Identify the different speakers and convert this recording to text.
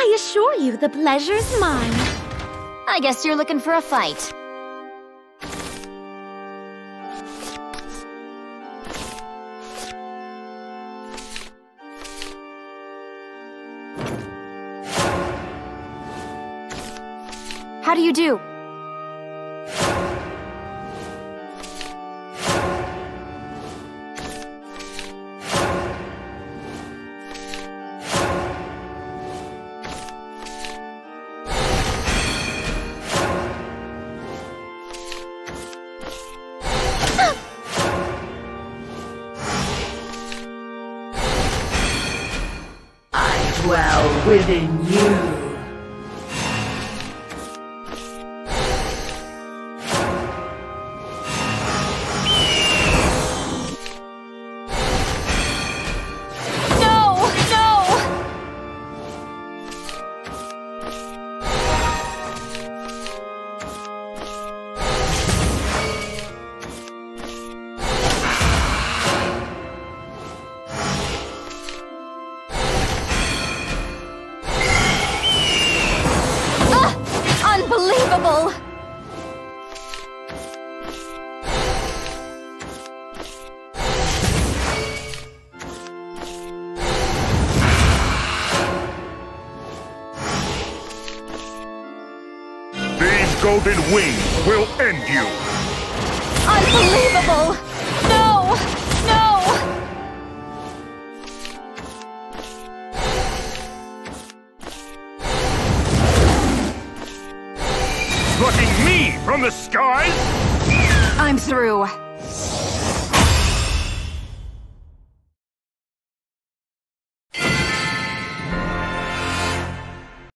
Speaker 1: I assure you the pleasure's mine.
Speaker 2: I guess you're looking for a fight. How do you do?
Speaker 3: I dwell within you.
Speaker 2: Unbelievable!
Speaker 4: These golden wings will end you!
Speaker 2: Unbelievable! No! No!
Speaker 4: Plucking me from the skies?
Speaker 2: I'm through.